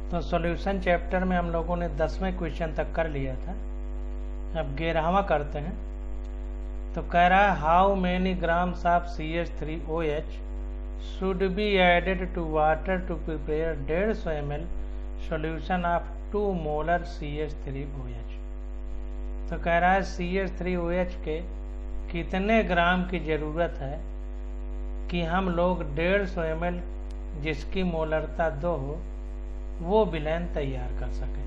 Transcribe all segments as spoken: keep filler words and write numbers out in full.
तो solution chapter में हम लोगों ने दसवें क्वेश्चन तक कर लिया था। अब ग्यारहवां करते हैं। तो कह रहा है how many grams of C H three O H should be added to water to prepare डेढ़ सौ M L solution of two molar C H three O H. तो कह रहा है C H three O H के कितने ग्राम की ज़रूरत है कि हम लोग डेढ़ सौ एम एल जिसकी मोलरता दो हो वो विलयन तैयार कर सकें।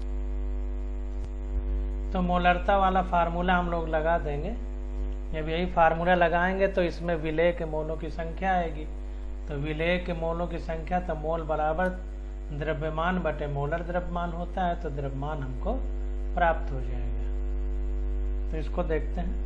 तो मोलरता वाला फार्मूला हम लोग लगा देंगे। जब यही फार्मूला लगाएंगे तो इसमें विलेय के मोलों की संख्या आएगी। तो विलेय के मोलों की संख्या तो मोल बराबर द्रव्यमान बटे मोलर द्रव्यमान होता है, तो द्रव्यमान हमको प्राप्त हो जाएगा। तो इसको देखते हैं।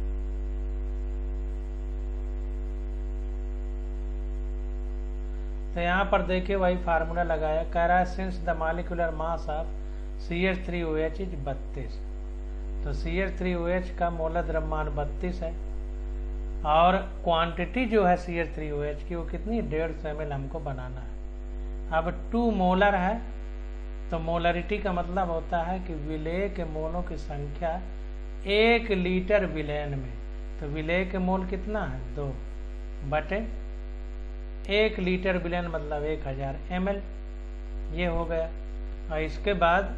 तो यहाँ पर देखिए वही फार्मूला लगाया। कह रहा है since the molecular mass of C H three O H is बत्तीस। तो C H three O H का मोलर द्रव्यमान बत्तीस है और क्वांटिटी जो है C H three O H की वो कितनी डेढ़ सौ एम एल हमको बनाना है। अब टू मोलर है तो मोलरिटी का मतलब होता है कि विलेय के मोलों की संख्या एक लीटर विलयन में। तो विलेय के मोल कितना है दो बटे एक लीटर विलयन मतलब एक हजार एम एल ये हो गया। और इसके बाद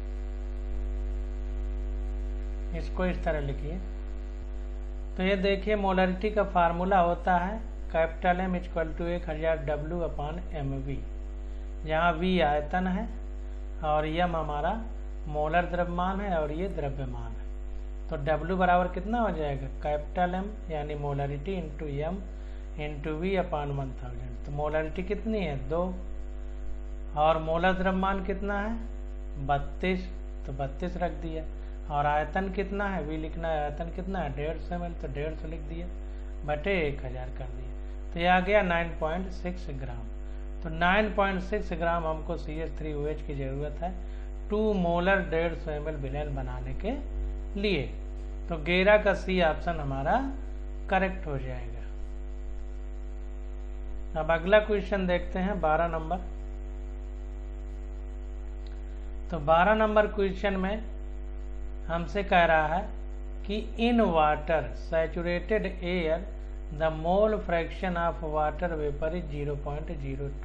इसको इस तरह लिखिए। तो ये देखिए मोलरिटी का फार्मूला होता है कैपिटल एम इक्वल टू एक हजार डब्ल्यू अपान एम वी, जहाँ वी आयतन है और यम हमारा मोलर द्रव्यमान है और ये द्रव्यमान है। तो डब्ल्यू बराबर कितना हो जाएगा कैपिटल एम यानी molarity into M into V upon one thousand. तो मोलरिटी कितनी है दो और मोलर द्रव्यमान कितना है बत्तीस, तो बत्तीस रख दिया। और आयतन कितना है वी लिखना है, आयतन कितना है डेढ़ सौ एम एल, तो डेढ़ सौ लिख दिया बटे एक हजार कर दिया। तो ये आ गया नाइन पॉइंट सिक्स ग्राम। तो नाइन पॉइंट सिक्स ग्राम हमको C H three O H की ज़रूरत है टू मोलर डेढ़ सौ एम एल विलयन बनाने के लिए। तो ग्यारह का सी ऑप्शन हमारा करेक्ट हो जाएगा। अब अगला क्वेश्चन देखते हैं बारह नंबर। तो बारह नंबर क्वेश्चन में हमसे कह रहा है कि in water saturated air the mole fraction of water vapour is zero point zero two.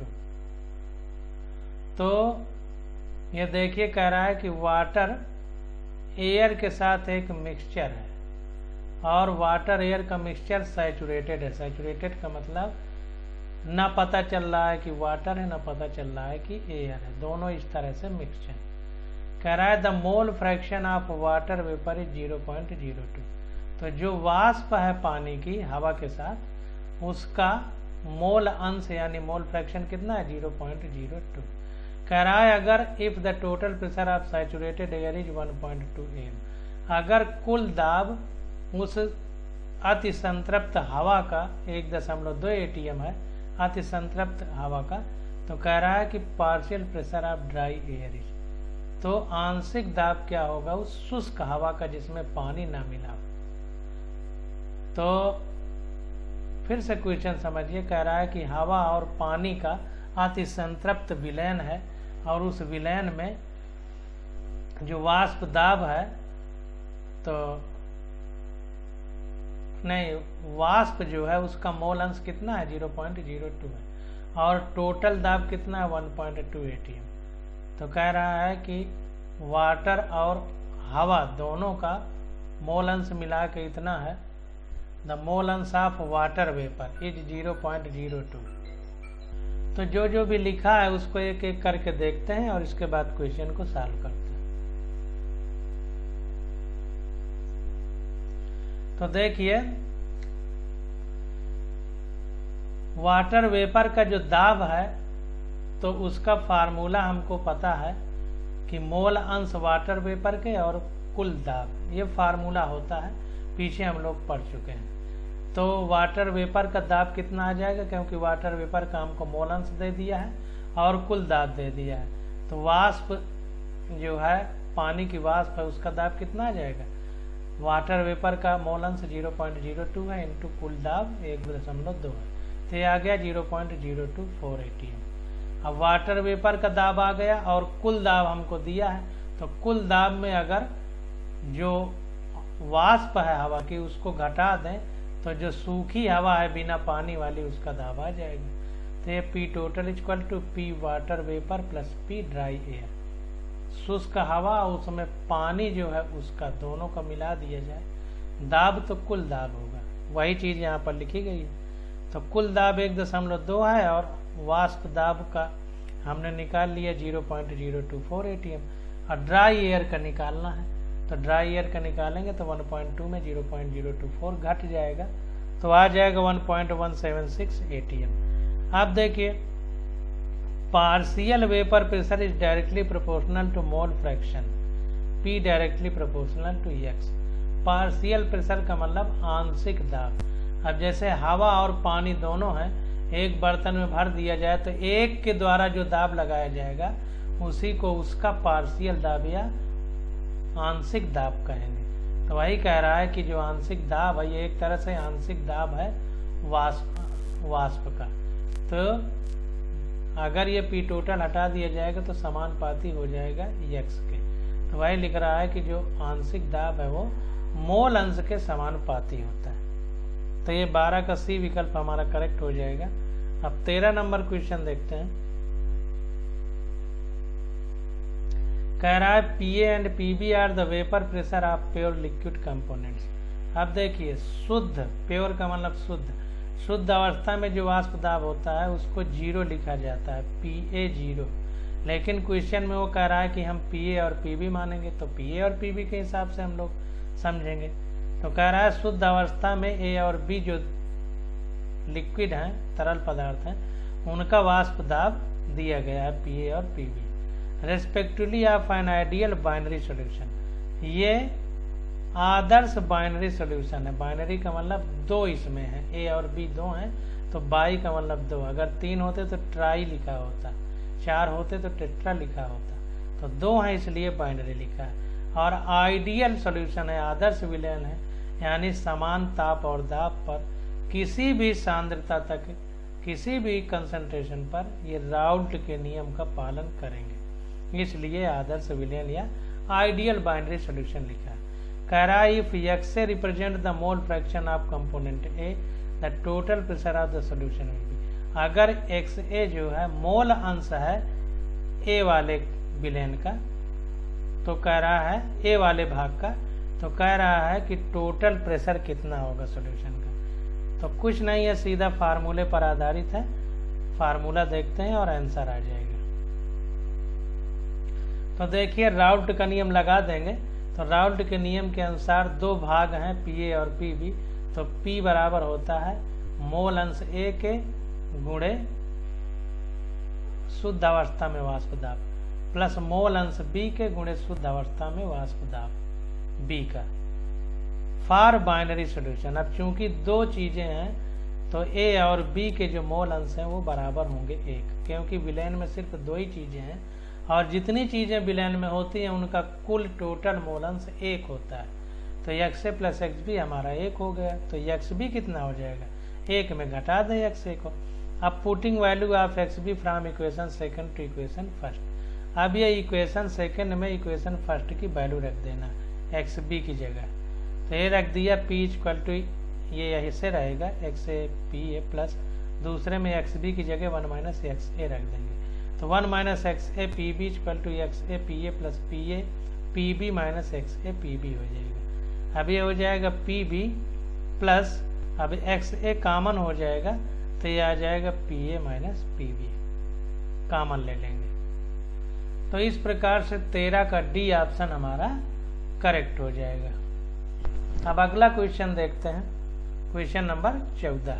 तो ये देखिए कह रहा है कि वाटर एयर के साथ एक मिक्सचर है और वाटर एयर का मिक्सचर सैचुरेटेड है। सैचुरेटेड का मतलब ना पता चल रहा है कि वाटर है ना पता चल रहा है कि एयर है, दोनों इस तरह से मिक्सचर। कह रहा है the mole fraction of water vapour is zero point zero two. तो जो वाष्प है पानी की हवा के साथ उसका मोल अंश यानी मोल फ्रैक्शन कितना है जीरो पॉइंट जीरो टू। कह रहा है अगर if the total pressure of saturated air is one point two M, अगर कुल दाब उस अति संतृप्त हवा का एक दशमलव दो एटीएम है अति संतृप्त हवा का, तो कह रहा है कि partial pressure of dry air is, तो आंशिक दाब क्या होगा उस शुष्क हवा का जिसमें पानी ना मिला। तो फिर से क्वेश्चन समझिए। कह रहा है कि हवा और पानी का अति संतृप्त विलयन है और उस विलयन में जो वाष्प दाब है तो नहीं वाष्प जो है उसका मोल अंश कितना है जीरो पॉइंट जीरो टू है और टोटल दाब कितना है वन पॉइंट टू एटीएम। तो कह रहा है कि वाटर और हवा दोनों का मोल अंश मिला के इतना है। द मोल अंश of water vapour is zero point zero two. तो जो जो भी लिखा है उसको एक एक करके देखते हैं और इसके बाद क्वेश्चन को सॉल्व करते हैं। तो देखिए वाटर वेपर का जो दाब है तो उसका फार्मूला हमको पता है कि मोल अंश वाटर वेपर के और कुल दाब, ये फार्मूला होता है, पीछे हम लोग पढ़ चुके हैं। तो वाटर वेपर का दाब कितना आ जाएगा क्योंकि वाटर वेपर का हमको मोल अंश दे दिया है और कुल दाब दे दिया है। तो वाष्प जो है पानी की वाष्प है उसका दाब कितना आ जाएगा, वाटर वेपर का मोल अंश जीरो पॉइंट जीरो टू है इंटू कुल दाब एक दशमलव दो है, तो ये आ गया zero point zero two four ATM. अब वाटर वेपर का दाब आ गया और कुल दाब हमको दिया है, तो कुल दाब में अगर जो वाष्प है हवा की उसको घटा दें तो जो सूखी हवा है बिना पानी वाली उसका दाब आ जाएगा। तो ये P total equal to P water vapour plus P dry air. शुष्क हवा उसमें पानी जो है उसका दोनों का मिला दिया जाए, दाब तो कुल दाब होगा, वही चीज यहाँ पर लिखी गई है। तो कुल दाब एक दशमलव दो है और वाष्प दाब का हमने निकाल लिया zero point zero two four ATM. और ड्राई एयर का निकालना है, तो ड्राई एयर का निकालेंगे तो वन पॉइंट टू में zero point zero two four घट जाएगा, तो आ जाएगा one point one seven six ATM. अब देखिए partial vapour pressure is directly proportional to mole fraction, P directly proportional to X. Partial pressure का मतलब आंशिक दाब। अब जैसे हवा और पानी दोनों हैं, एक बर्तन में भर दिया जाए तो एक के द्वारा जो दाब लगाया जाएगा उसी को उसका पार्शियल दाब या आंशिक दाब कहेंगे। तो वही कह रहा है कि जो आंशिक दाब है ये एक तरह से आंशिक दाब है वाष्प वाष्प का। तो अगर ये पी टोटल हटा दिया जाएगा तो समानुपाती हो जाएगा एक्स के। तो वही लिख रहा है कि जो आंशिक दाब है वो मोल अंश के समानुपाती होता है। तो ये बारह का सी विकल्प हमारा करेक्ट हो जाएगा। अब तेरह नंबर क्वेश्चन देखते हैं। कह रहा है PA and PB are the vapour pressure of pure liquid components. अब देखिए शुद्ध, प्योर का मतलब शुद्ध, शुद्ध अवस्था में जो वाष्प दाब होता है उसको जीरो लिखा जाता है, पीए जीरो। लेकिन क्वेश्चन में वो कह रहा है कि हम पीए और पीबी मानेंगे, तो पीए और पीबी के हिसाब से हम लोग समझेंगे। तो कह रहा है शुद्ध अवस्था में ए और बी जो लिक्विड हैं, तरल पदार्थ हैं, उनका वाष्प दाब दिया गया है पीए और PB respectively of an ideal binary solution. ये आदर्श बाइनरी सॉल्यूशन है। बाइनरी का मतलब दो इसमें है, ए और बी दो हैं, तो बाई का मतलब दो। अगर तीन होते तो ट्राई लिखा होता, चार होते तो टेट्रा लिखा होता, तो दो है इसलिए बाइनरी लिखा है। और आइडियल सॉल्यूशन है, आदर्श विलयन है, यानी समान ताप और दाब पर किसी भी सांद्रता तक किसी भी कंसंट्रेशन पर ये राउल्ट के नियम का पालन करेंगे, इसलिए आदर्श विलयन या आइडियल बाइनरी सॉल्यूशन लिखा है। कह रहा है if X A represent the mole fraction of component A the total pressure of the solution will be. अगर एक्स ए जो है मोल अंश है ए वाले विलयन का, तो कह रहा है ए वाले भाग का, तो कह रहा है कि टोटल प्रेशर कितना होगा सॉल्यूशन का। तो कुछ नहीं है, सीधा फार्मूले पर आधारित है, फार्मूला देखते हैं और आंसर आ जाएगा। तो देखिए राउल्ट का नियम लगा देंगे, तो राउल्ट के नियम के अनुसार दो भाग हैं पीए और पीबी, तो पी बराबर होता है मोल अंश ए के गुणे शुद्ध अवस्था में वाष्प दाब प्लस मोल अंश बी के गुणे शुद्ध अवस्था में वाष्प दाब बी का फॉर बाइनरी सॉल्यूशन। अब चूंकि दो चीजें हैं तो ए और बी के जो मोल अंश हैं वो बराबर होंगे एक, क्योंकि विलयन में सिर्फ दो ही चीजें हैं और जितनी चीजें विलयन में होती हैं उनका कुल टोटल मोल अंश एक होता है। तो X A plus X B हमारा एक हो गया, तो एक्स बी कितना हो जाएगा, एक में घटा दें एक्स ए को। अब putting value of X B from equation second to equation first. अब ये इक्वेशन सेकंड में इक्वेशन फर्स्ट की वैल्यू रख देना एक्स बी की जगह, तो ये रख दिया पी इक्वल टू, ये यही से रहेगा X A P A plus दूसरे में एक्स बी की जगह वन माइनस एक्स ए रख देंगे, तो one minus X A P B equal to X A P A plus P A P B minus X A P B हो जाएगा। अब ये हो जाएगा पी बी प्लस, अब एक्स ए कामन हो जाएगा तो ये आ जाएगा P A minus P B, common ले लेंगे। तो इस प्रकार से तेरह का डी ऑप्शन हमारा करेक्ट हो जाएगा। अब अगला क्वेश्चन देखते हैं, क्वेश्चन नंबर चौदह।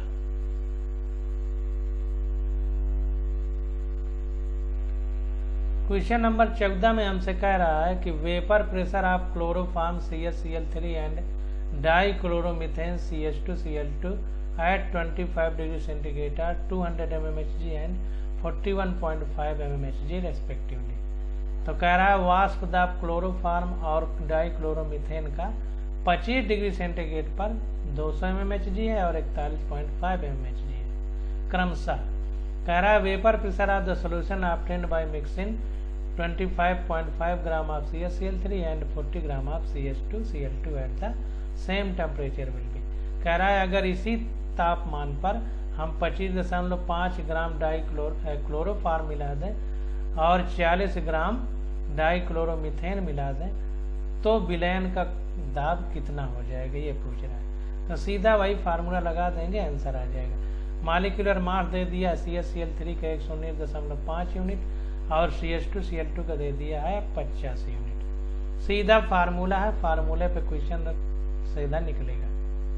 क्वेश्चन नंबर चौदह में हमसे कह रहा है कि vapour pressure of chloroform C H C L three and dichloromethane C H two C L two at twenty five degree centigrade are two hundred M M H G and forty one point five M M H G respectively. तो कह रहा है वाष्प दाब chloroform और die chloromethane का पच्चीस degree centigrade पर दो सौ एम एम एच जी है और इकतालीस point five M M H G है क्रमशः। कह रहा है vapour pressure of the solution obtained by mixing twenty-five point five gram of C S C L three and forty gram of C H two C L two at the same temperature will be. कह रहा है अगर इसी तापमान पर हम पच्चीस दशमलव पाँच ग्राम डाई क्लोरोफार्म मिला दें और चालीस ग्राम डाई क्लोरोमीथेन मिला दें तो विलयन का दाब कितना हो जाएगा, ये पूछ रहा है। तो सीधा वही फार्मूला लगा देंगे, आंसर आ जाएगा। मालिकुलर मास दे दिया C S C L three का एक सौ उन्नीस दशमलव पाँच यूनिट और C H two C L two का दे दिया है पचास यूनिट। सीधा फार्मूला है, फार्मूले पे क्वेश्चन सीधा निकलेगा।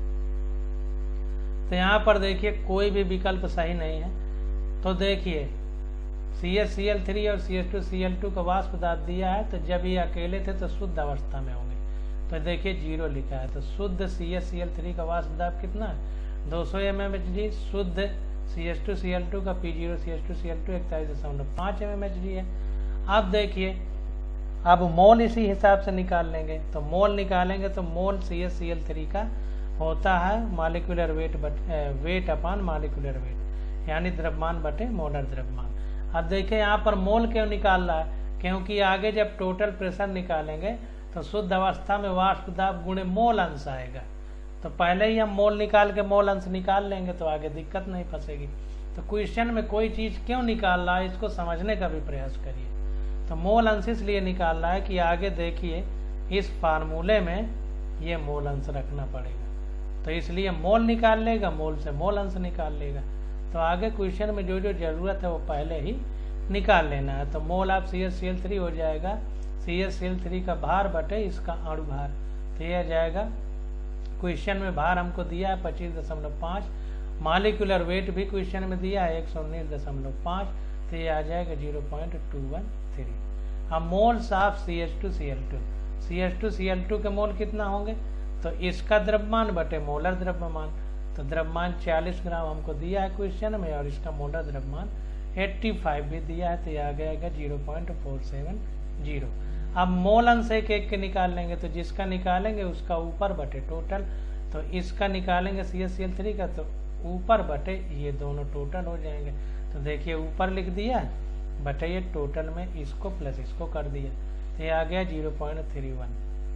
तो यहाँ पर देखिए कोई भी विकल्प सही नहीं है। तो देखिए C S C L three और C H two C L two का वाष्प दाब दिया है, तो जब ये अकेले थे तो शुद्ध अवस्था में होंगे, तो देखिए जीरो लिखा है। तो शुद्ध C S C L three का वाष्प दाब कितना है, दो सौ एम एम एच जी। शुद्ध C H two C L two का P zero C H two C L two इकतालीस दशमलव पाँच एम एम एच जी है। अब देखिए अब मोल इसी हिसाब से निकाल लेंगे, तो मोल निकालेंगे तो mole C S C L three का होता है molecular weight but weight upon molecular weight, यानी द्रव्यमान बटे मोलर द्रव्यमान। अब देखिए यहाँ पर मोल क्यों निकाल रहा है, क्योंकि आगे जब टोटल प्रेशर निकालेंगे तो शुद्ध अवस्था में वाष्प दाब गुणे मोल अंश आएगा। तो पहले ही हम मोल निकाल के मोल अंश निकाल लेंगे तो आगे दिक्कत नहीं फंसेगी। तो क्वेश्चन में कोई चीज़ क्यों निकाल रहा है, इसको समझने का भी प्रयास करिए। तो मोल अंश इसलिए निकाल रहा है कि आगे देखिए इस फार्मूले में ये मोल अंश रखना पड़ेगा, तो इसलिए मोल निकाल लेगा, मोल से मोल अंश निकाल लेगा। तो आगे क्वेश्चन में जो जो जरूरत है वो पहले ही निकाल लेना है। तो mole of C S C L three हो जाएगा C S C L three का भार बटे इसका अणु भार। तो यह जाएगा, क्वेश्चन में भार हमको दिया है पच्चीस दशमलव पाँच, मालिकुलर वेट भी क्वेश्चन में दिया है एक सौ उन्नीस दशमलव पाँच, तो ये आ जाएगा zero point two one three. अब moles of C H two C L two, C H two C L two के मोल कितना होंगे, तो इसका द्रव्यमान बटे मोलर द्रव्यमान। तो द्रव्यमान चालीस ग्राम हमको दिया है क्वेश्चन में और इसका मोलर द्रव्यमान पचासी भी दिया है, तो यह आ जाएगा zero point four seven zero. अब मोल अंश एक एक के निकाल लेंगे, तो जिसका निकालेंगे उसका ऊपर बटे टोटल। तो इसका निकालेंगे C S C L three का, तो ऊपर बटे ये दोनों टोटल हो जाएंगे। तो देखिए ऊपर लिख दिया बटे ये टोटल में इसको प्लस इसको कर दिया, तो ये आ गया जीरो पॉइंट थ्री वन।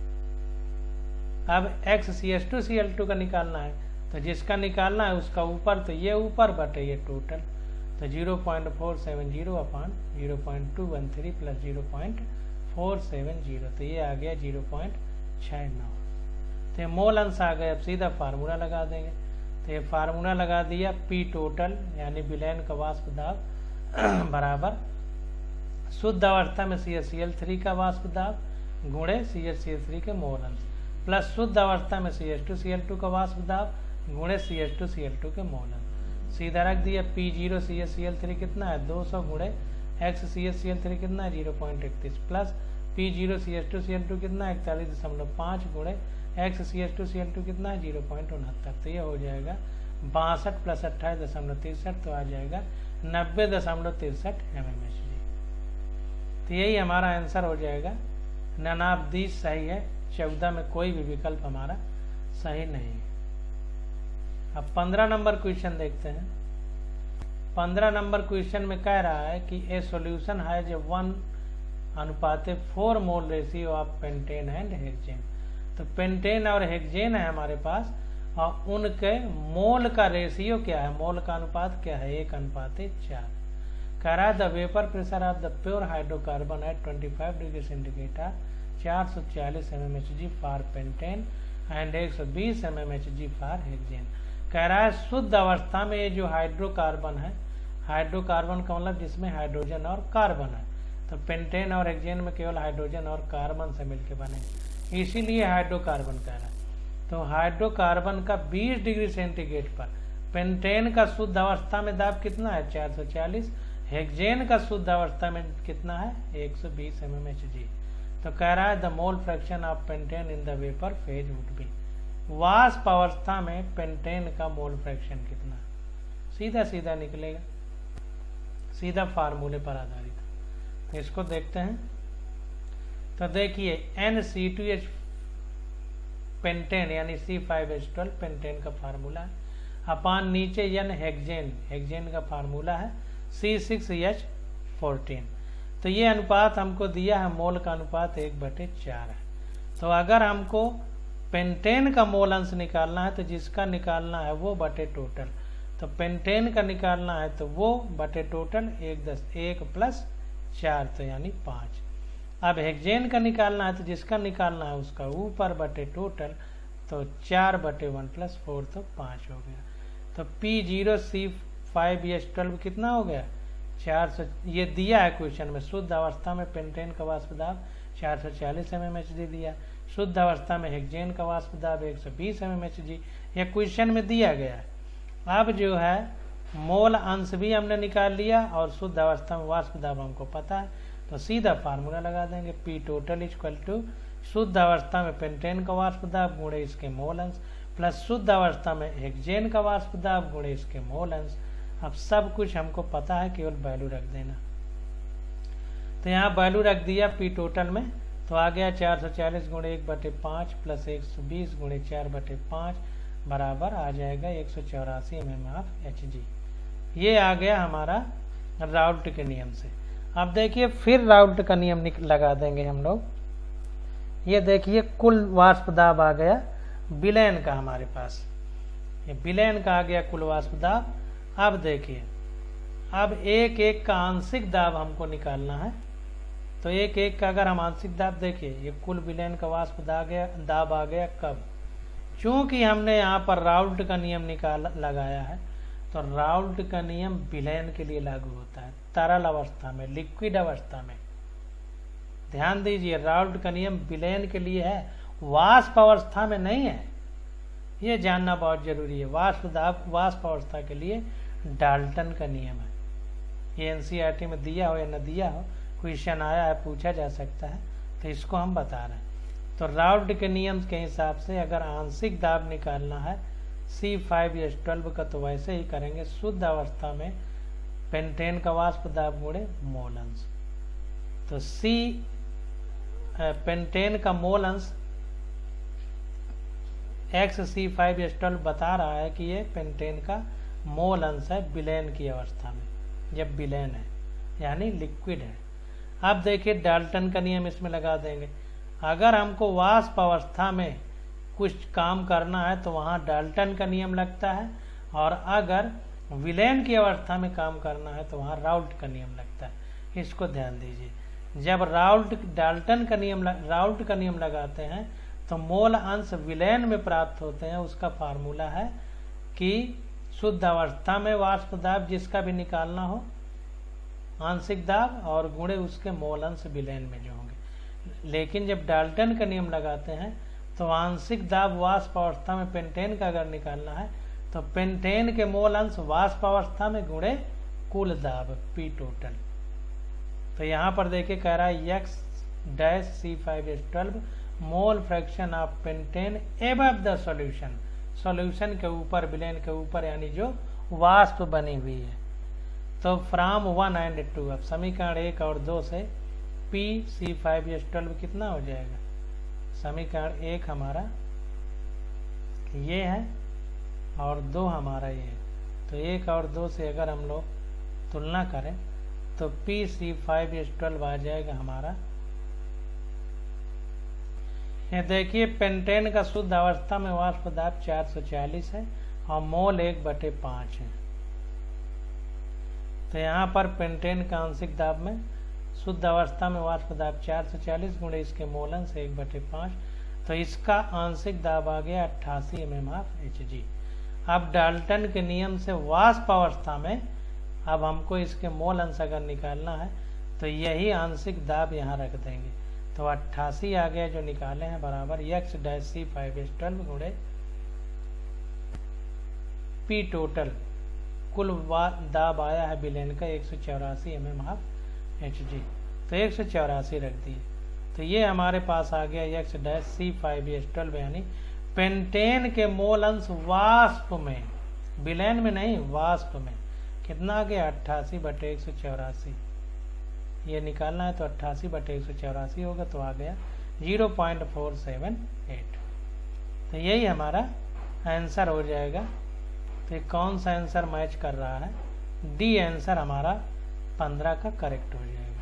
अब X C S two C L two का निकालना है, तो जिसका निकालना है उसका ऊपर, तो ये ऊपर बटे ये टोटल। तो zero point four seven zero upon zero point two one three plus zero point four seven zero, तो ये आ गया जीरो पॉइंट छः नौ। तो ये मोल अंश आ गया। अब सीधा फार्मूला लगा देंगे, तो ये फार्मूला लगा दिया पी टोटल यानी विलयन का वाष्प दाब बराबर शुद्ध अवस्था में C S C L three का वाष्प दाब गुणे C S C L three के मोल अंश प्लस शुद्ध अवस्था में C H two C L two का वाष्प दाब गुणे C H two C L two के मोल अंश। सीधा रख दिया P zero C S C L three कितना है दो सौ गुणे X C S C L three कितना है जीरो पॉइंट इकतीस plus P zero C H two C L two कितना है इकतालीस दशमलव पाँच गुणे X C H two C L two कितना है जीरो पॉइंट उनहत्तर। तो ये हो जाएगा बासठ प्लस अट्ठाईस दशमलव तिरसठ, तो आ जाएगा नब्बे दशमलव तिरसठ एम एम एच जी। तो यही हमारा आंसर हो जाएगा। ननाब्दी सही है, चौदह में कोई भी विकल्प हमारा सही नहीं है। अब पंद्रह नंबर क्वेश्चन देखते हैं। पंद्रह नंबर क्वेश्चन में कह रहा है कि a solution has a one अनुपाते four mole ratio of pentane and hexane. तो पेंटेन और हेक्सेन है हमारे पास और उनके मोल का रेशियो क्या है, मोल का अनुपात क्या है, एक अनुपाते चार। कह रहा है the vapour pressure of the pure hydrocarbon at twenty five degree centigrade चार सौ चालीस M M H G for pentane and एक सौ बीस M M H G for hexane. कह रहा है शुद्ध अवस्था में ये जो हाइड्रोकार्बन है, हाइड्रोकार्बन का मतलब जिसमें हाइड्रोजन और कार्बन है, तो पेंटेन और हेक्सेन में केवल हाइड्रोजन और कार्बन से मिलकर बने, इसीलिए हाइड्रोकार्बन कह रहा है। तो हाइड्रोकार्बन का बीस डिग्री सेंटीग्रेड पर पेंटेन का शुद्ध अवस्था में दाब कितना है चार सौ चालीस, हेक्सेन का शुद्ध अवस्था में कितना है एक सौ बीस एम एम एच जी। तो कह रहा है the mole fraction of pentane in the vapour phase would be. वाष्प अवस्था में पेंटेन का मोल फ्रैक्शन कितना, सीधा सीधा निकलेगा, सीधा फार्मूले पर आधारित। तो इसको देखते हैं। तो देखिए N C two H pentane यानी C five H twelve pentane का फार्मूला है, अपान नीचे एन हेक्सेन, हेक्सेन का फार्मूला है सी सिक्स एच फोर्टीन। तो ये अनुपात हमको दिया है, मोल का अनुपात एक बटे चार है। तो अगर हमको पेंटेन का मोल अंश निकालना है तो जिसका निकालना है वो बटे टोटल, तो पेंटेन का निकालना है तो वो बटे टोटल एक दस एक प्लस चार तो यानी पाँच। अब हेक्सेन का निकालना है तो जिसका निकालना है उसका ऊपर बटे टोटल, तो चार बटे वन प्लस फोर तो पाँच हो गया। तो P zero C five H twelve कितना हो गया चार सौ। ये दिया है क्वेश्चन में, शुद्ध अवस्था में पेंटेन का वाष्प दाब चार सौ चालीस एम एम एच जी दिया, शुद्ध अवस्था में हेक्सेन का वाष्प दाब एक सौ बीस एम एम एच जी, यह क्वेश्चन में दिया गया है। अब जो है मोल अंश भी हमने निकाल लिया और शुद्ध अवस्था में वाष्प दाब हमको पता है, तो सीधा फार्मूला लगा देंगे, पी टोटल इक्वल टू शुद्ध अवस्था में पेंटेन का वाष्प दाब गुणे इसके मोल अंश प्लस शुद्ध अवस्था में हेक्सेन का वाष्प दाब गुणे इसके मोल अंश। अब सब कुछ हमको पता है, केवल वैल्यू रख देना। तो यहाँ वैल्यू रख दिया पी टोटल में, तो आ गया चार सौ चालीस गुणे एक बटे पाँच प्लस एक सौ बीस गुणे चार बटे पाँच बराबर आ जाएगा एक सौ चौरासी M M of H G. ये आ गया हमारा राउल्ट के नियम से। अब देखिए फिर राउल्ट का नियम लगा देंगे हम लोग। ये देखिए कुल वाष्प दाब आ गया विलयन का हमारे पास, ये विलयन का आ गया कुल वाष्प दाब। अब देखिए अब एक एक का आंशिक दाब हमको निकालना है, तो एक एक का अगर हम आंशिक दाब देखिए, ये कुल विलयन का वाष्प दाब गया दाब आ गया कब, चूंकि हमने यहाँ पर राउल्ट का नियम निकाल लगाया है, तो राउल्ट का नियम विलयन के लिए लागू होता है तरल अवस्था में, लिक्विड अवस्था में। ध्यान दीजिए राउल्ट का नियम विलयन के लिए है, वाष्प अवस्था में नहीं है, ये जानना बहुत जरूरी है। वाष्प दाब वाष्प अवस्था के लिए डाल्टन का नियम है, ये एनसीईआरटी में दिया हो या न दिया हो, क्वेश्चन आया है, पूछा जा सकता है, तो इसको हम बता रहे हैं। तो राउल्ट के नियम के हिसाब से अगर आंशिक दाब निकालना है सी फाइव एच ट्वेल्व का, तो वैसे ही करेंगे, शुद्ध अवस्था में पेंटेन का वाष्प दाब गुणे मोल अंश। तो सी पेंटेन का मोल अंश X C five H twelve बता रहा है कि ये पेंटेन का मोल अंश है विलयन की अवस्था में, जब विलयन है यानी लिक्विड है। अब देखिए डाल्टन का नियम इसमें लगा देंगे। अगर हमको वाष्प अवस्था में कुछ काम करना है तो वहाँ डाल्टन का नियम लगता है, और अगर विलयन की अवस्था में काम करना है तो वहाँ राउल्ट का नियम लगता है। इसको ध्यान दीजिए, जब राउल्ट डाल्टन का नियम राउल्ट का नियम लगाते हैं तो मोल अंश विलयन में प्राप्त होते हैं। उसका फार्मूला है कि शुद्ध अवस्था में वाष्प दाब जिसका भी निकालना हो आंशिक दाब और गुणे उसके मोल अंश विलयन में जो होंगे। लेकिन जब डाल्टन का नियम लगाते हैं तो आंशिक दाब वाष्प अवस्था में पेंटेन का अगर निकालना है तो पेंटेन के मोल अंश वाष्प अवस्था में गुणे कुल दाब पी टोटल। तो यहाँ पर देखिए कह रहा है X dash C five H twelve mole fraction of pentane above the solution, solution के ऊपर विलयन के ऊपर यानी जो वाष्प बनी हुई है। तो फ्राम वन एंड टू, अब समीकरण एक और दो से P C five H twelve कितना हो जाएगा, समीकरण एक हमारा ये है और दो हमारा ये है। तो एक और दो से अगर हम लोग तुलना करें तो P C five H twelve आ जाएगा हमारा, ये देखिए पेंटेन का शुद्ध अवस्था में वाष्प दाब चार सौ चालीस है और मोल एक बटे पाँच है। तो यहाँ पर पेंटेन का आंशिक दाब में शुद्ध अवस्था में वाष्प दाब चार सौ चालीस गुणे इसके मोल अंश एक बटे पाँच, तो इसका आंशिक दाब आ गया अट्ठासी M M of H G. अब डाल्टन के नियम से वाष्प अवस्था में अब हमको इसके मोल अंश अगर निकालना है तो यही आंशिक दाब यहाँ रख देंगे, तो अट्ठासी आ गया जो निकाले हैं बराबर X dash C five H twelve गुणे पी टोटल, कुल दाब आया है विलयन का एक सौ चौरासी M M of H G, तो एक सौ चौरासी रख दिए। तो ये हमारे पास आ गया X dash C five H twelve यानी पेंटेन के मोल अंश वाष्प में, विलयन में नहीं वाष्प में, कितना आ गया अट्ठासी बटे एक सौ चौरासी। ये निकालना है तो अट्ठासी बटे एक सौ चौरासी होगा, तो आ गया zero point four seven eight. तो यही हमारा आंसर हो जाएगा। तो कौन सा आंसर मैच कर रहा है, डी आंसर हमारा पंद्रह का करेक्ट हो जाएगा।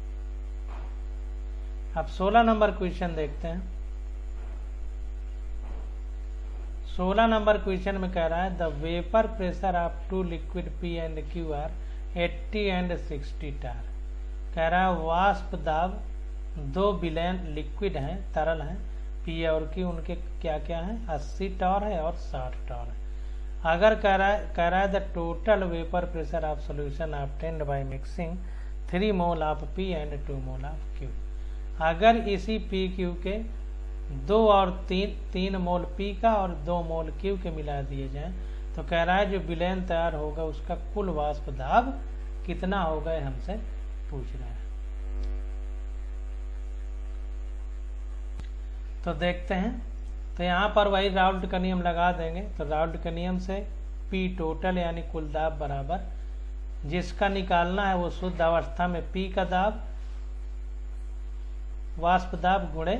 अब सोलह नंबर क्वेश्चन देखते हैं। सोलह नंबर क्वेश्चन में कह रहा है the vapour pressure of two liquid P and Q are अस्सी एंड सिक्सटी टार। कह रहा है वाष्प दाब दो विलयन लिक्विड हैं, तरल हैं, पी और क्यू, उनके क्या क्या हैं, अस्सी टॉर है और साठ टॉर है। अगर कह रहा है कह रहा है the total vapour pressure of solution obtained by mixing three mole of P and two mole of Q. अगर इसी पी क्यू के दो और तीन तीन मोल पी का और दो मोल क्यू के मिला दिए जाएं तो कह रहा है जो विलयन तैयार होगा उसका कुल वाष्प दाब कितना होगा, हमसे पूछ रहा है। तो देखते हैं। तो यहाँ पर वही राउल्ट का नियम लगा देंगे। तो राउल्ट के नियम से पी टोटल यानी कुल दाब बराबर जिसका निकालना है वो शुद्ध अवस्था में पी का दाब वाष्प दाब गुणे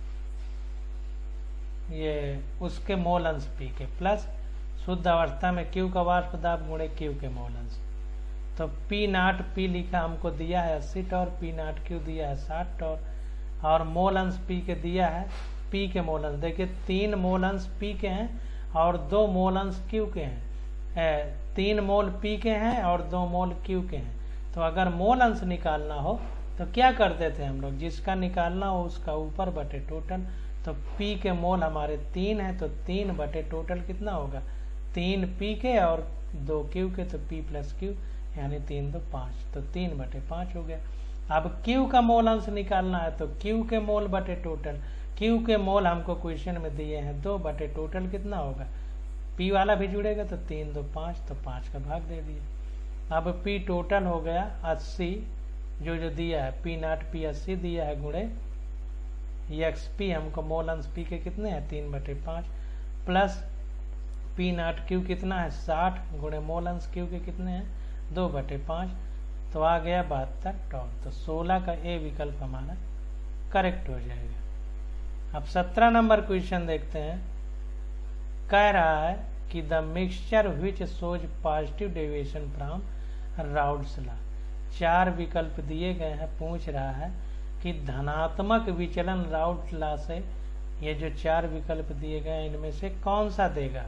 ये उसके मोल अंश पी के प्लस शुद्ध अवस्था में क्यू का वाष्प दाब गुणे क्यू के मोल अंश। तो पी नाट पी लिखा हमको दिया है अस्सी टॉर, पी नाट क्यू दिया है साठ टॉर और मोल अंश पी के दिया है पी के मोल अंश। देखिए तीन मोल अंश पी के हैं और दो मोल अंश क्यू के हैं, ए, तीन मोल पी के हैं और दो मोल क्यू के हैं। तो अगर मोल अंश निकालना हो तो क्या करते थे हम लोग, जिसका निकालना हो उसका ऊपर बटे टोटल। तो पी के मोल हमारे तीन है तो तीन बटे टोटल कितना होगा, तीन पी के और दो क्यू के, तो पी प्लस क्यू यानी तीन दो पाँच, तो तीन बटे पाँच हो गया। अब क्यू का मोल अंश निकालना है तो क्यू के मोल बटे टोटल, क्यू के मोल हमको क्वेश्चन में दिए हैं दो बटे टोटल कितना होगा, पी वाला भी जुड़ेगा तो तीन दो पाँच, तो पाँच का भाग दे दिया। अब पी टोटल हो गया अस्सी जो जो दिया है, पी नाट पी अस्सी दिया है गुणे एक्स पी हमको मोल अंश पी के कितने हैं तीन बटे पाँच प्लस पी नाट क्यू कितना है साठ गुणे मोल अंश क्यू के कितने हैं दो बटे पाँच, तो आ गया बहत्तर टॉर। तो सोलह का ए विकल्प हमारा करेक्ट हो जाएगा। अब सत्रह नंबर क्वेश्चन देखते हैं। कह रहा है कि the mixture which shows positive deviation from Raoult's law. चार विकल्प दिए गए हैं, पूछ रहा है कि धनात्मक विचलन राउल्ट्स लॉ से ये जो चार विकल्प दिए गए हैं इनमें से कौन सा देगा।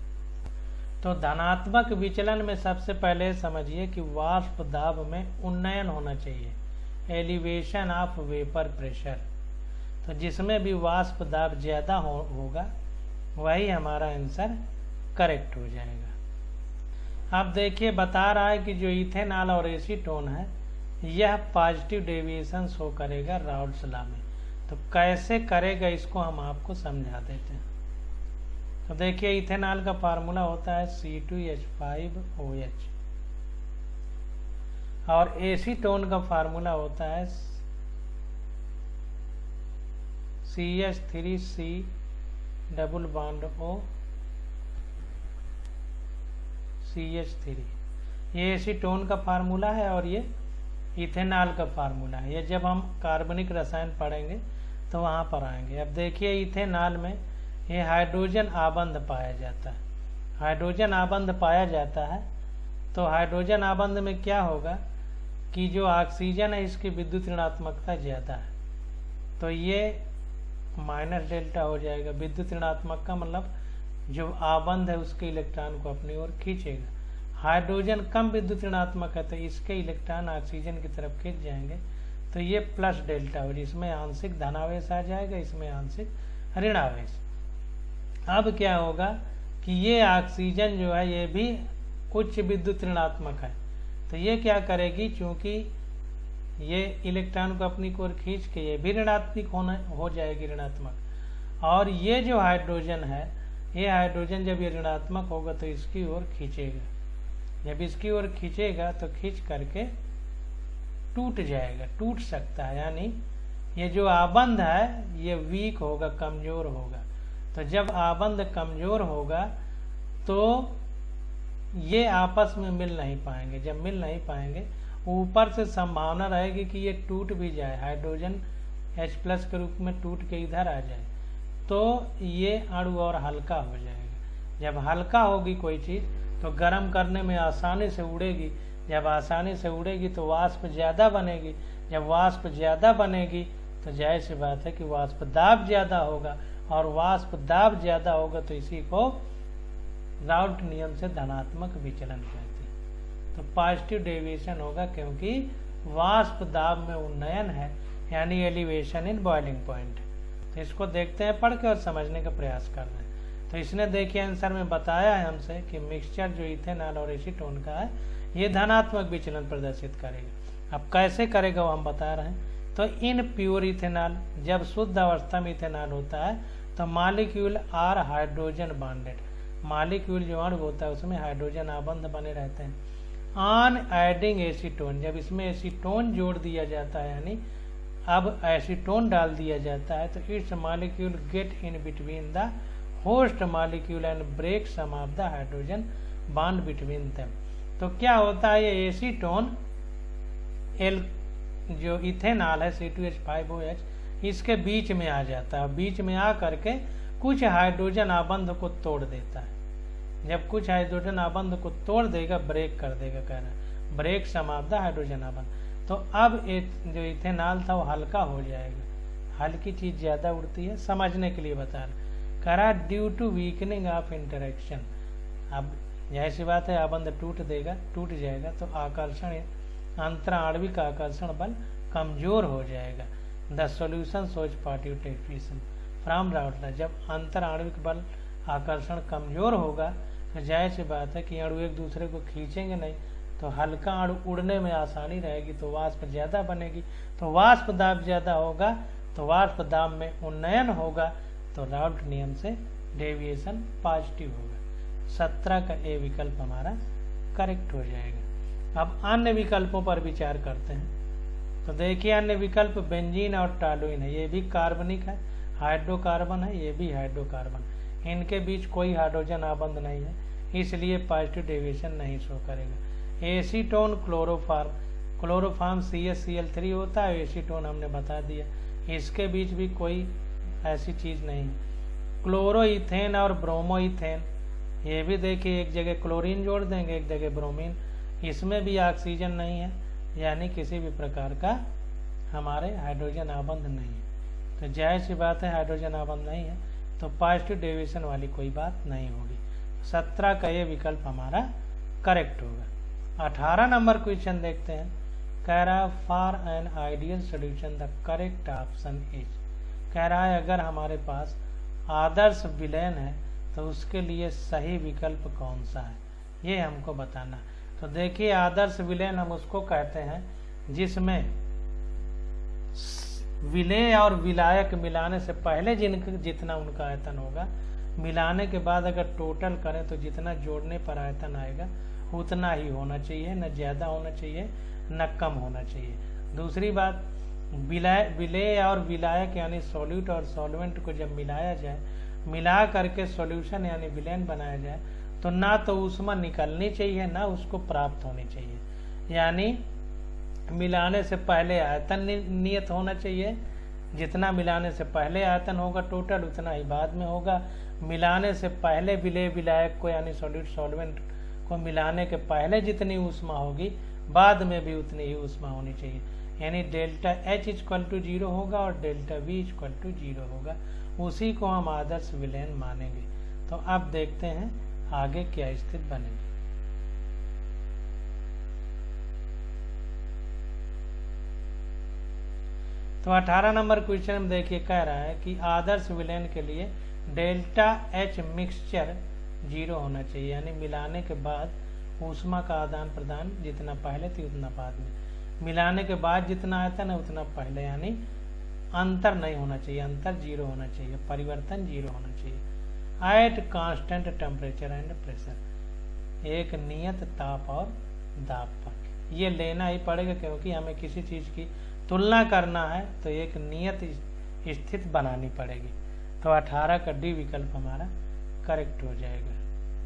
तो धनात्मक विचलन में सबसे पहले समझिए कि वाष्प दाब में उन्नयन होना चाहिए, एलिवेशन ऑफ वेपर प्रेशर। तो जिसमें भी वाष्प दाब ज्यादा हो, होगा वही हमारा आंसर करेक्ट हो जाएगा। अब देखिए बता रहा है कि जो इथेनॉल और एसीटोन है यह पॉजिटिव डेविएशन शो करेगा राउल्ट्स लॉ में। तो कैसे करेगा इसको हम आपको समझा देते हैं। तो देखिए इथेनॉल का फार्मूला होता है C two H five O H और एसीटोन का फार्मूला होता है C H three C double bond O C H three. ये एसीटोन का फार्मूला है और ये इथेनॉल का फार्मूला है। ये जब हम कार्बनिक रसायन पढ़ेंगे तो वहाँ पर आएंगे। अब देखिए इथेनॉल में ये हाइड्रोजन आबंध पाया जाता है, हाइड्रोजन आबंध पाया जाता है। तो हाइड्रोजन आबंध में क्या होगा कि जो ऑक्सीजन है इसकी विद्युत ऋणात्मकता ज़्यादा है, तो ये माइनस डेल्टा हो जाएगा। विद्युत ऋणात्मक का मतलब जो आबंध है उसके इलेक्ट्रॉन को अपनी ओर खींचेगा। हाइड्रोजन कम विद्युत ऋणात्मक है तो इसके इलेक्ट्रॉन ऑक्सीजन की तरफ खींच जाएंगे, तो ये प्लस डेल्टा हो, जिसमें आंशिक धनावेश आ जाएगा, इसमें आंशिक ऋणावेश। अब क्या होगा कि ये ऑक्सीजन जो है ये भी उच्च विद्युत ऋणात्मक है, तो ये क्या करेगी, चूंकि ये इलेक्ट्रॉन को अपनी ओर खींच के ये भी ऋणात्मक होना हो जाएगी ऋणात्मक। और ये जो हाइड्रोजन है ये हाइड्रोजन जब ये ऋणात्मक होगा तो इसकी ओर खींचेगा, जब इसकी ओर खींचेगा तो खींच करके टूट जाएगा, टूट सकता है। यानी ये जो आबंध है ये वीक होगा, कमजोर होगा। तो जब आबंध कमजोर होगा तो ये आपस में मिल नहीं पाएंगे। जब मिल नहीं पाएंगे ऊपर से संभावना रहेगी कि ये टूट भी जाए, हाइड्रोजन H प्लस के रूप में टूट के इधर आ जाए, तो ये अणु और हल्का हो जाएगा। जब हल्का होगी कोई चीज़ तो गर्म करने में आसानी से उड़ेगी, जब आसानी से उड़ेगी तो वाष्प ज़्यादा बनेगी, जब वाष्प ज़्यादा बनेगी तो जाहिर सी बात है कि वाष्प दाब ज़्यादा होगा, और वाष्प दाब ज़्यादा होगा तो इसी को राउल्ट नियम से धनात्मक विचलन कहते हैं। तो पॉजिटिव डेविएशन होगा क्योंकि वाष्प दाब में उन्नयन है, यानी एलिवेशन इन बॉइलिंग पॉइंट। तो इसको देखते हैं पढ़ के और समझने का प्रयास कर रहे हैं। तो इसने देखिए आंसर में बताया है हमसे कि मिक्सचर जो इथेनॉल और एसीटोन का है ये धनात्मक विचलन प्रदर्शित करेगा। अब कैसे करेगा वो हम बता रहे हैं। तो इन प्योर इथेनॉल, जब शुद्ध अवस्था में इथेनॉल होता है तो molecule are hydrogen bonded, molecule जो अणु होता है उसमें हाइड्रोजन आबंध बने रहते हैं। ऑन एडिंग एसीटोन, जब इसमें एसीटोन जोड़ दिया जाता है यानी अब एसीटोन डाल दिया जाता है, तो its molecule get in between the host molecule and break some of the hydrogen bond between them. तो क्या होता है, ये एसीटोन एल जो इथेनॉल है C two H five O H इसके बीच में आ जाता है, बीच में आ करके कुछ हाइड्रोजन आबंध को तोड़ देता है। जब कुछ हाइड्रोजन आबंध को तोड़ देगा, ब्रेक कर देगा, कह रहा है break some of the hydrogen आबंध। तो अब जो इथेनॉल था वो हल्का हो जाएगा। हल्की चीज ज्यादा उड़ती है, समझने के लिए बता रहा कह रहा due to weakening of interaction. अब ऐसी बात है आबंध टूट देगा, टूट जाएगा तो आकर्षण अंतराणविक आकर्षण बल कमजोर हो जाएगा। The solution shows participation from Raoult law, जब अंतराणविक बल आकर्षण कमजोर होगा तो जाहिर सी बात है कि अणु एक दूसरे को खींचेंगे नहीं, तो हल्का अणु उड़ने में आसानी रहेगी, तो वाष्प ज्यादा बनेगी, तो वाष्प दाब ज्यादा होगा, तो वाष्प दाब में उन्नयन होगा, तो राउल्ट नियम से डेविएशन पॉजिटिव होगा। सत्रह का ए विकल्प हमारा करेक्ट हो जाएगा। अब अन्य विकल्पों पर विचार करते हैं। तो देखिए अन्य विकल्प बेंजीन और टॉलुइन है, ये भी कार्बनिक है, हाइड्रोकार्बन है, ये भी हाइड्रोकार्बन, इनके बीच कोई हाइड्रोजन आबंध नहीं है, इसलिए पॉजिटिव डेविएशन नहीं शो करेगा। Acetone chloroform, chloroform C S C L three होता है, एसीटोन हमने बता दिया, इसके बीच भी कोई ऐसी चीज नहीं है। क्लोरोइथेन और ब्रोमोइथेन, ये भी देखिए एक जगह क्लोरीन जोड़ देंगे, एक जगह ब्रोमीन, इसमें भी ऑक्सीजन नहीं है, यानी किसी भी प्रकार का हमारे हाइड्रोजन आबंध नहीं है। तो जाहिर सी बात है हाइड्रोजन आबंध नहीं है तो पॉजिटिव डेविएशन वाली कोई बात नहीं होगी। सत्रह का ये विकल्प हमारा करेक्ट होगा। अठारह नंबर क्वेश्चन देखते हैं। कह रहा है for an ideal solution the correct option is, कह रहा है अगर हमारे पास आदर्श विलयन है तो उसके लिए सही विकल्प कौन सा है, ये हमको बताना। तो देखिए आदर्श विलयन हम उसको कहते हैं जिसमें विलेय और विलायक मिलाने से पहले जिन जितना उनका आयतन होगा, मिलाने के बाद अगर टोटल करें तो जितना जोड़ने पर आयतन आएगा उतना ही होना चाहिए, न ज्यादा होना चाहिए न कम होना चाहिए। दूसरी बात, विलय विलेय और विलायक यानी सॉल्यूट और सॉल्वेंट को जब मिलाया जाए, मिला करके सॉल्यूशन यानी विलयन बनाया जाए, तो ना तो ऊष्मा निकलनी चाहिए ना उसको प्राप्त होनी चाहिए। यानी मिलाने से पहले आयतन नियत होना चाहिए, जितना मिलाने से पहले आयतन होगा टोटल उतना ही बाद में होगा। मिलाने से पहले विलेय विलायक को यानी सॉल्यूट सॉल्वेंट को मिलाने के पहले जितनी ऊष्मा होगी बाद में भी उतनी ही ऊष्मा होनी चाहिए, यानी delta H equal to zero होगा और delta V equal to zero होगा। उसी को हम आदर्श विलयन मानेंगे। तो अब देखते हैं आगे क्या स्थिति बनेगी। तो अठारह नंबर क्वेश्चन में देखिए कह रहा है कि आदर्श विलयन के लिए डेल्टा एच मिक्सचर जीरो होना चाहिए, यानी मिलाने के बाद ऊष्मा का आदान प्रदान जितना पहले थी उतना बाद में, मिलाने के बाद जितना आयतन है उतना पहले, यानी अंतर नहीं होना चाहिए, अंतर जीरो होना चाहिए, परिवर्तन जीरो होना चाहिए। At constant temperature and pressure, एक नियत ताप और दाब पर, ये लेना ही पड़ेगा क्योंकि हमें किसी चीज की तुलना करना है तो एक नियत स्थिति बनानी पड़ेगी। तो अठारह का डी विकल्प हमारा करेक्ट हो जाएगा।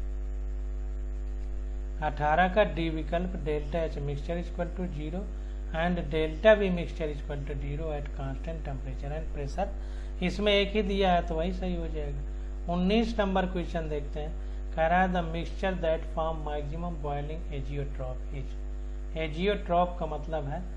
अठारह का डी विकल्प delta H mixture equal to zero and delta V mixture equal to zero at constant temperature and pressure, इसमें एक ही दिया है तो वही सही हो जाएगा। उन्नीस नंबर क्वेश्चन देखते हैं। कह रहा है the mixture that form maximum boiling azeotrope is. Azeotrope का मतलब है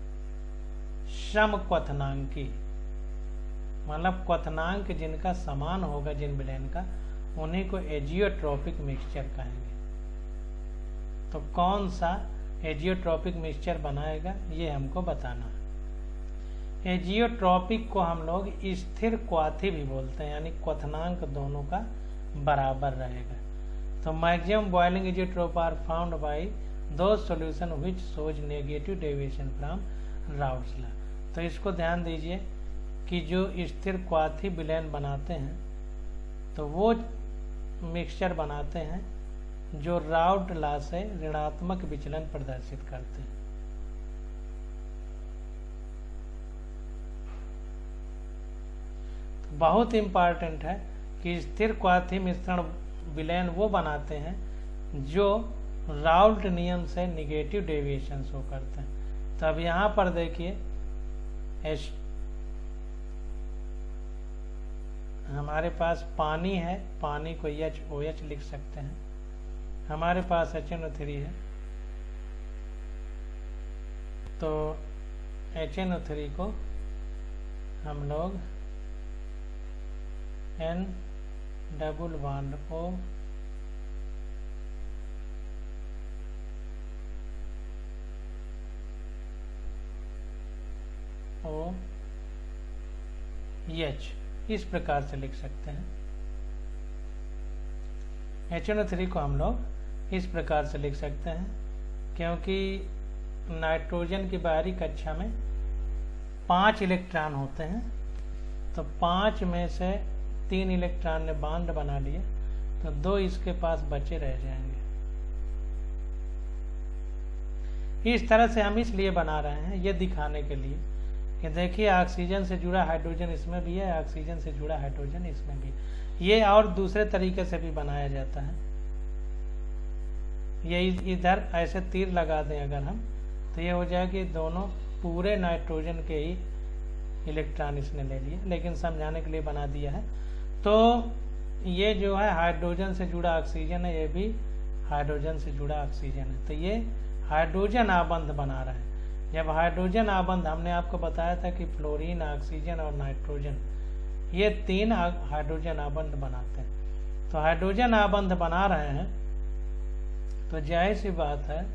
समक्वथनांकी, मतलब क्वथनांक जिनका समान होगा जिन विलयन का, उन्हीं को एजियोट्रॉपिक मिक्सचर कहेंगे। तो कौन सा एजियोट्रॉपिक मिक्सचर बनाएगा ये हमको बताना है। एजियोट्रॉपिक को हम लोग स्थिर क्वाथी भी बोलते हैं, यानी क्वथनांक दोनों का बराबर रहेगा। तो maximum boiling azeotrope are found by two solution which shows negative deviation from Raoult's law. तो इसको ध्यान दीजिए कि जो स्थिर क्वाथी विलयन बनाते हैं तो वो मिक्सचर बनाते हैं जो राउट लॉ से ऋणात्मक विचलन प्रदर्शित करते हैं। तो बहुत इंपॉर्टेंट है कि स्थिर क्वाथी मिश्रण विलयन वो बनाते हैं जो राउट नियम से निगेटिव डेविएशन शो करते हैं। तो अब यहाँ पर देखिए हमारे पास पानी है, पानी को एच ओ एच लिख सकते हैं। हमारे पास एच एन ओ थ्री है, तो एच एन ओ थ्री को हम लोग N double bond O O H इस प्रकार से लिख सकते हैं। एच एन ओ थ्री को हम लोग इस प्रकार से लिख सकते हैं क्योंकि नाइट्रोजन की बाहरी कक्षा में पांच इलेक्ट्रॉन होते हैं, तो पांच में से तीन इलेक्ट्रॉन ने बॉन्ड बना लिया, तो दो इसके पास बचे रह जाएंगे। इस तरह से हम इसलिए बना रहे हैं ये दिखाने के लिए कि देखिए ऑक्सीजन से जुड़ा हाइड्रोजन इसमें भी है, ऑक्सीजन से जुड़ा हाइड्रोजन इसमें भी है। ये और दूसरे तरीके से भी बनाया जाता है। ये इधर ऐसे तीर लगा दें अगर हम, तो ये हो जाए कि दोनों पूरे नाइट्रोजन के ही इलेक्ट्रॉन इसने ले लिए, लेकिन समझाने के लिए बना दिया है। तो ये जो है हाइड्रोजन से जुड़ा ऑक्सीजन है, ये भी हाइड्रोजन से जुड़ा ऑक्सीजन है। तो ये हाइड्रोजन आबंध बना रहा है। जब हाइड्रोजन आबंध, हमने आपको बताया था कि फ्लोरीन, ऑक्सीजन और नाइट्रोजन ये तीन हाइड्रोजन आबंध बनाते हैं। तो हाइड्रोजन आबंध बना रहे हैं तो जाहिर सी बात है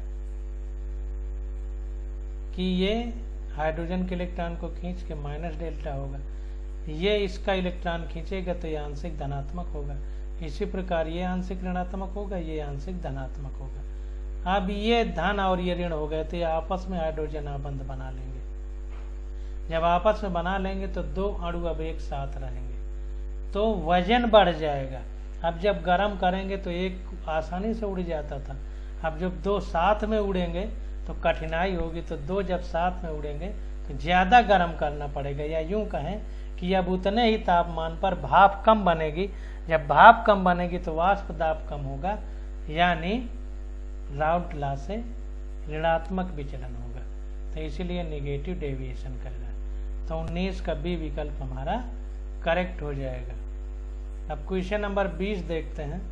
कि ये हाइड्रोजन के इलेक्ट्रॉन को खींच के माइनस डेल्टा होगा, ये इसका इलेक्ट्रॉन खींचेगा तो ये आंशिक धनात्मक होगा। इसी प्रकार ये आंशिक ऋणात्मक होगा, ये आंशिक धनात्मक होगा। अब ये धन और ये ऋण हो गए तो ये आपस में हाइड्रोजन आबंध बना लेंगे। जब आपस में बना लेंगे तो दो अणु अब एक साथ रहेंगे तो वजन बढ़ जाएगा। अब जब गर्म करेंगे तो एक आसानी से उड़ जाता था, अब जब दो साथ में उड़ेंगे तो कठिनाई होगी। तो दो जब साथ में उड़ेंगे तो ज्यादा गर्म करना पड़ेगा, या यूं कहें कि अब उतने ही तापमान पर भाप कम बनेगी। जब भाप कम बनेगी तो वाष्प दाब कम होगा, यानी राउट लॉ से ऋणात्मक विचलन होगा। तो इसीलिए नेगेटिव डेविएशन कर रहा है। तो उन्नीस का बी विकल्प हमारा करेक्ट हो जाएगा। अब क्वेश्चन नंबर बीस देखते हैं।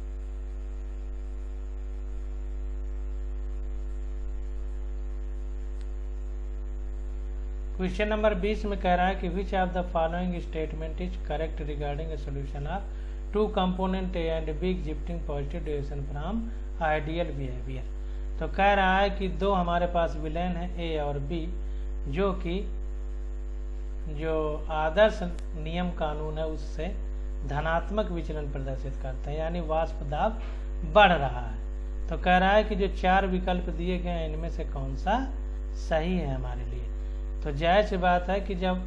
क्वेश्चन नंबर बीस में कह रहा है कि which of the following statement is correct regarding a solution of two component A and B exhibiting positive deviation from ideal behaviour. तो कह रहा है कि दो हमारे पास विलयन है ए और बी, जो कि जो आदर्श नियम कानून है उससे धनात्मक विचलन प्रदर्शित करते हैं, यानी वाष्प दाब बढ़ रहा है। तो कह रहा है कि जो चार विकल्प दिए गए हैं इनमें से कौन सा सही है हमारे लिए। तो जायज सी बात है कि जब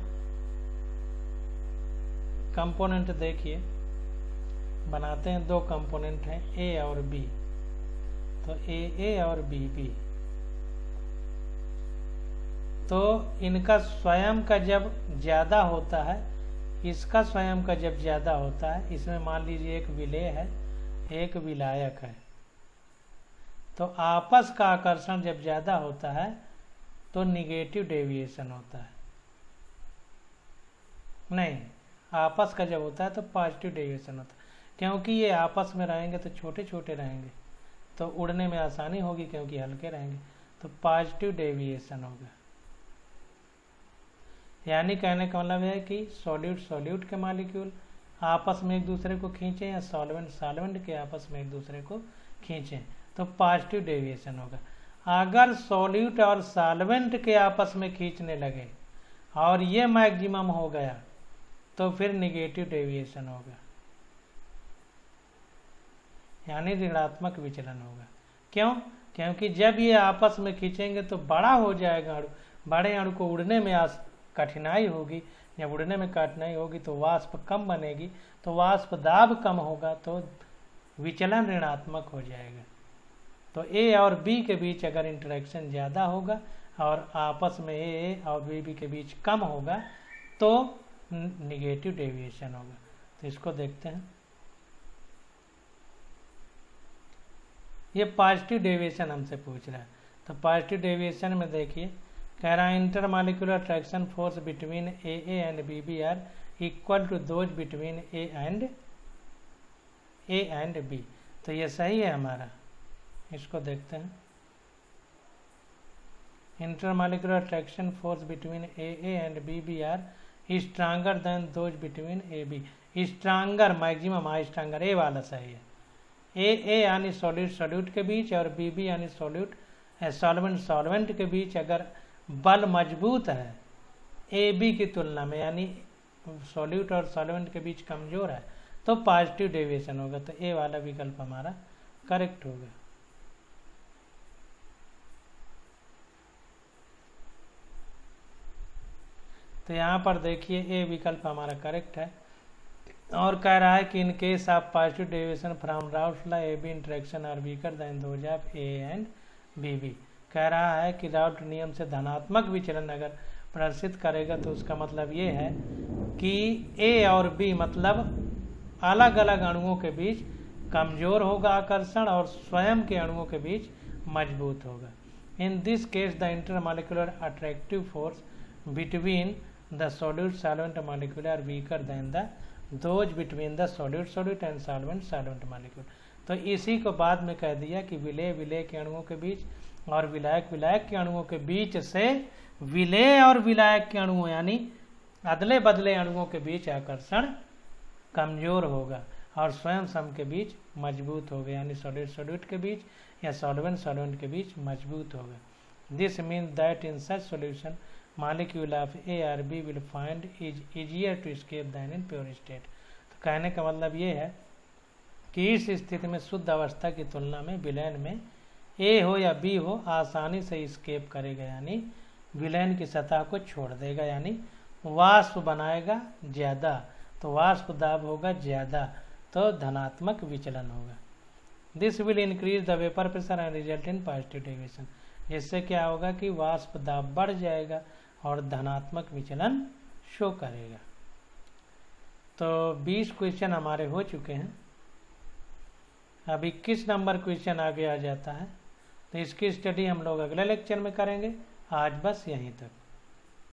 कंपोनेंट देखिए बनाते हैं, दो कंपोनेंट हैं ए और बी, तो ए ए और बी बी, तो इनका स्वयं का जब ज्यादा होता है, इसका स्वयं का जब ज्यादा होता है, इसमें मान लीजिए एक विलेय है एक विलायक है, तो आपस का आकर्षण जब ज्यादा होता है तो निगेटिव डेविएशन होता है। नहीं, आपस का जब होता है तो पॉजिटिव डेविएशन होता है। क्योंकि ये आपस में रहेंगे तो छोटे छोटे रहेंगे, तो उड़ने में आसानी होगी क्योंकि हल्के रहेंगे, तो पॉजिटिव डेविएशन होगा। यानी कहने का मतलब है कि सॉल्यूट सॉल्यूट के मॉलिक्यूल आपस में एक दूसरे को खींचें या सॉल्वेंट सॉल्वेंट के आपस में एक दूसरे को खींचें, तो पॉजिटिव डेविएशन होगा। अगर सॉल्यूट और सॉल्वेंट के आपस में खींचने लगे और ये मैक्सिमम हो गया तो फिर निगेटिव डेविएशन होगा, यानी ऋणात्मक विचलन होगा। क्यों? क्योंकि जब ये आपस में खींचेंगे तो बड़ा हो जाएगा अणु, बड़े अणु को उड़ने में कठिनाई होगी, जब उड़ने में कठिनाई होगी तो वाष्प कम बनेगी, तो वाष्प दाब कम होगा तो विचलन ऋणात्मक हो जाएगा। तो ए और बी के बीच अगर इंटरेक्शन ज़्यादा होगा और आपस में ए और बी बी के बीच कम होगा तो निगेटिव डेविएशन होगा। तो इसको देखते हैं। ये पॉजिटिव डेविएशन हमसे पूछ रहा है, तो पॉजिटिव डेविएशन में देखिए कह रहा है inter molecular attraction force between A A and B B are equal to those between A and A and B. तो ये सही है हमारा, इसको देखते हैं। Inter molecular attraction force between A A and B B are stronger than those between A B. Stronger maximum high stronger A वाला सही है। ए ए यानी सॉल्यूट सॉल्यूट के बीच और बी बी यानी सॉल्यूट सॉल्वेंट सॉल्वेंट के बीच अगर बल मजबूत है ए बी की तुलना में, यानी सॉल्यूट और सॉल्वेंट के बीच कमजोर है, तो पॉजिटिव डेविएशन होगा। तो ए वाला विकल्प हमारा करेक्ट होगा। तो यहाँ पर देखिए ए विकल्प हमारा करेक्ट है। और कह रहा है कि in case of positive deviation from Raoult law A B interaction are weaker than those of A and B B. कह रहा है कि राउल्ट नियम से धनात्मक विचलन अगर प्रदर्शित करेगा तो उसका मतलब ये है कि ए और बी मतलब अलग अलग अणुओं के बीच कमजोर होगा आकर्षण और स्वयं के अणुओं के बीच मजबूत होगा। In this case the intermolecular attractive force between the solute solvent molecule are weaker than the those between the solute solute and solvent solvent molecule. तो इसी को बाद में कह दिया कि विलेय विलेय के अणुओं के बीच और विलायक विलायक के अणुओं के बीच से विलेय और विलायक के अणुओं यानी अदले बदले अणुओं के बीच आकर्षण कमजोर होगा और स्वयं सम के बीच मजबूत होगा, यानी सॉल्यूट सॉल्यूट के बीच या सॉल्वेंट सॉल्वेंट के बीच मजबूत होगा। This means that in such solution molecule of A or B will find is easier to escape than in pure state. तो कहने का मतलब ये है कि इस स्थिति में शुद्ध अवस्था की तुलना में विलयन में ए हो या बी हो आसानी से स्केप करेगा, यानी विलयन की सतह को छोड़ देगा, यानी वाष्प बनाएगा ज़्यादा, तो वाष्प दाब होगा ज़्यादा, तो धनात्मक विचलन होगा। This will increase the vapour pressure and result in positive deviation. जिससे क्या होगा कि वाष्प दाब बढ़ जाएगा और धनात्मक विचलन शो करेगा। तो बीस क्वेश्चन हमारे हो चुके हैं। अब इक्कीस नंबर क्वेश्चन आगे आ जाता है, तो इसकी स्टडी हम लोग अगले लेक्चर में करेंगे। आज बस यहीं तक।